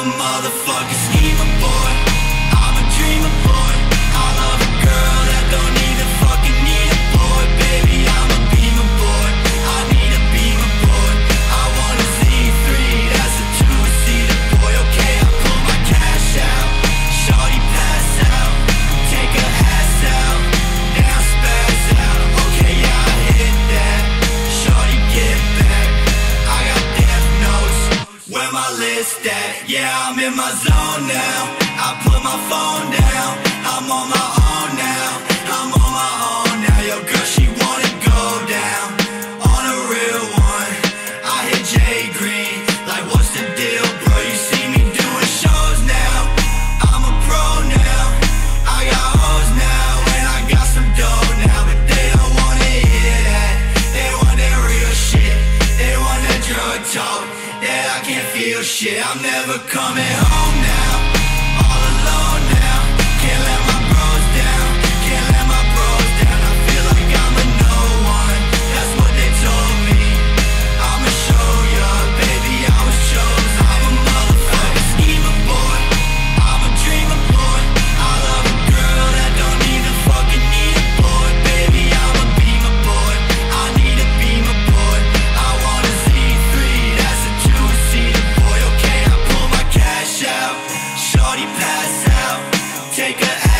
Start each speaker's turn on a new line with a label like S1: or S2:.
S1: a motherfucking schemer boy. I'm a dreamer boy. I love a girl that don't even fucking need a boy. Baby, I'm a beamer boy. I need a beamer boy. I want a Z3, that's a two-seater boy. Okay, I pull my cash out. Shorty pass out. Take her ass out. Now spaz out. Okay, yeah, I hit that. Shorty get back. I got death notes. Where my list at? Yeah, I'm in my zone now. I put my phone down. I'm on my own now. I'm on my own now. Yo, girl, she wanna go down on a real one. I hit Jay Green. Like, what's the deal, bro? You see me doing shows now. I'm a pro now. I got hoes now, and I got some dough now. But they don't wanna hear that. They want that real shit. They want that drug talk. That I can't feel shit. I'm never coming home now. All alone now. Can't let my bros down. Can't let my bros down. I feel like I'm a no one. That's what they told me. I'ma show ya, baby, I was chosen. I'm a motherfucking schemer boy. I'm a dreamer boy. I love a girl that don't even fucking need a boy. Baby, I'm a beamer boy. I need a beamer boy. I want a Z3, that's a two-seater boy. Okay, I pull my cash out. Shorty pass out. Take her